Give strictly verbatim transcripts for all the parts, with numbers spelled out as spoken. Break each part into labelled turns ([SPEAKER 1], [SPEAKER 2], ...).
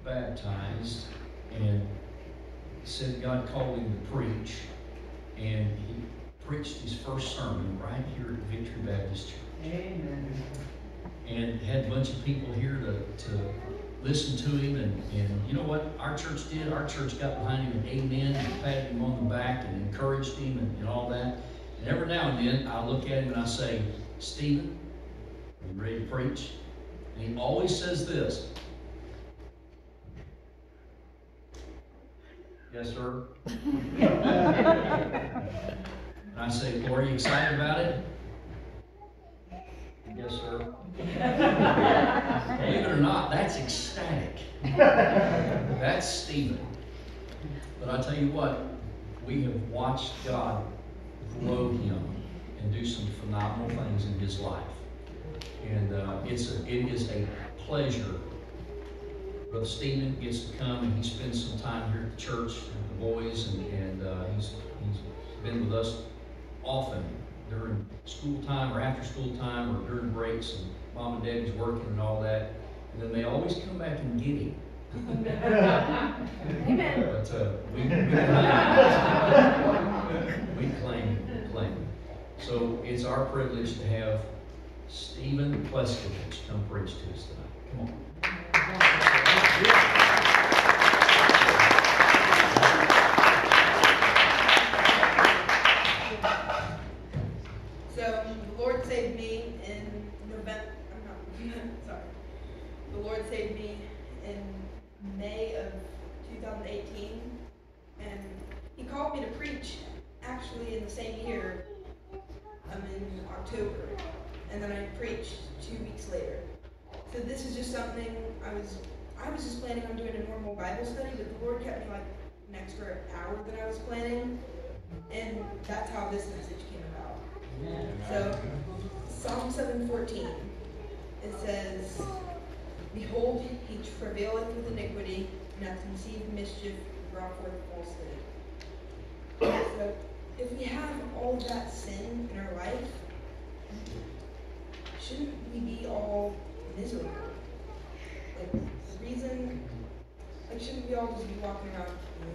[SPEAKER 1] baptized and said God called him to preach, and he preached his first sermon right here at Victory Baptist Church.
[SPEAKER 2] Amen.
[SPEAKER 1] And had a bunch of people here to, to listen to him, and, and you know what our church did? Our church got behind him and amen, and patted him on the back and encouraged him and, and all that. And every now and then I look at him and I say, Stephen, are you ready to preach? And he always says this. Yes, sir. And I say, well, are you excited about it? Yes, sir. Believe it or not, that's ecstatic. That's Stephen. But I tell you what, we have watched God grow him and do some phenomenal things in his life. And uh, it's a, it is a pleasure. Brother Stephen gets to come and he spends some time here at the church with the boys, and, and uh, he's, he's been with us often during school time or after school time or during breaks, and mom and daddy's working and all that. And then they always come back and get him.
[SPEAKER 3] Amen.
[SPEAKER 1] But uh, we, we claim, we claim, claim. So it's our privilege to have Stephen Pleskevich come preach to us tonight. Come on.
[SPEAKER 4] So the Lord saved me in November. I'm not sorry. The Lord saved me in May of two thousand eighteen, and He called me to preach actually in the same year. I'm in October, and then I preached two weeks later. So this is just something I was I was just planning on doing a normal Bible study, but the Lord kept me like an extra hour that I was planning, and that's how this message came about. So Psalm seven fourteen, it says, "Behold, he travaileth with iniquity, and hath conceived mischief, and brought forth falsehood." So if we have all of that sin in our life, shouldn't we be all miserable? Like, the reason, like, shouldn't we all just be walking around?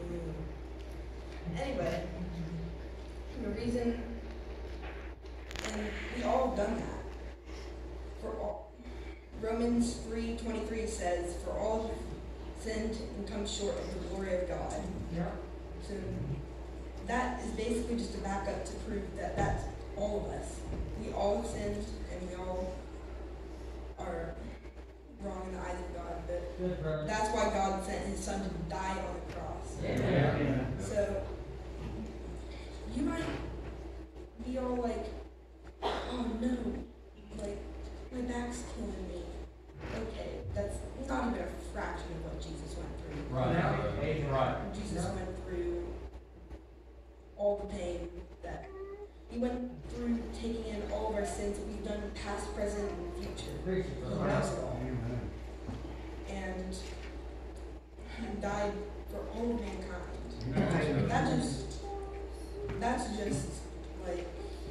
[SPEAKER 4] Mm. Anyway, the reason, and we all have done that. For all, Romans three twenty-three says, "For all have sinned and come short of the glory of God."
[SPEAKER 2] Yeah.
[SPEAKER 4] So that is basically just a backup to prove that that's all of us. We all have sinned, and we all are wrong in the eyes of God. But that's why God sent His Son to die on the cross.
[SPEAKER 2] Amen.
[SPEAKER 4] So you might be all like, "Oh no, like my back's killing me." Okay, that's not even a fraction of what Jesus went through.
[SPEAKER 2] Right. Right.
[SPEAKER 4] Jesus
[SPEAKER 2] Yeah.
[SPEAKER 4] went through all the pain that He went through, taking in all of our sins that we've done, past, present, and future. He knows it all. And He died for all of mankind. That just, that's just like,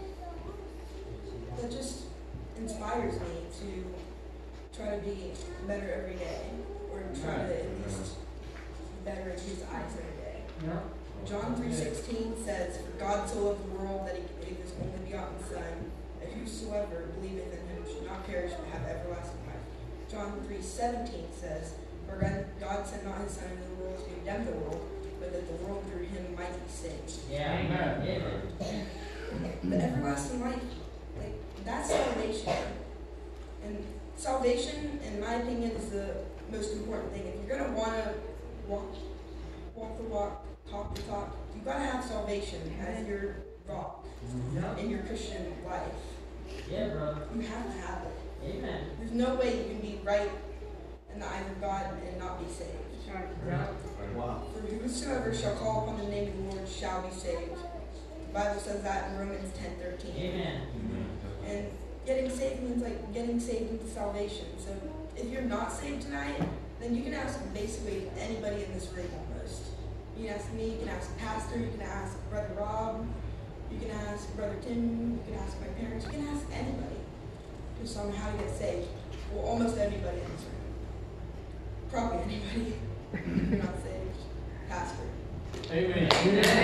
[SPEAKER 4] that just inspires me to try to be better every day, or try to at least be better in His eyes every day.
[SPEAKER 2] Yeah.
[SPEAKER 4] John three sixteen says, "For God so loved the world that He gave His only begotten Son, that whosoever believeth in Him should not perish but have everlasting life." John three seventeen says, "For God sent not His Son into the world to condemn the world, but that the world through Him might be saved."
[SPEAKER 2] Yeah. Amen.
[SPEAKER 4] The everlasting life, like, that's salvation. And salvation, in my opinion, is the most important thing. If you're going to want to walk, walk the walk, talk the talk, you gotta have salvation as your rock
[SPEAKER 2] Yeah.
[SPEAKER 4] in your Christian life.
[SPEAKER 2] Yeah, brother.
[SPEAKER 4] You have to have it.
[SPEAKER 2] Amen.
[SPEAKER 4] There's no way you can be right in the eyes of God and not be saved.
[SPEAKER 2] Yeah.
[SPEAKER 1] Wow.
[SPEAKER 4] For whosoever shall call upon the name of the Lord shall be saved. The Bible says that in Romans ten thirteen.
[SPEAKER 2] Amen.
[SPEAKER 4] And getting saved means like getting saved into salvation. So if you're not saved tonight, then you can ask basically anybody in this room almost. You can ask me, you can ask Pastor, you can ask Brother Rob, you can ask Brother Tim, you can ask my parents, you can ask anybody just on how to get saved. Well, almost anybody in this room. Probably anybody. If you're not saved, pastor.
[SPEAKER 2] Amen.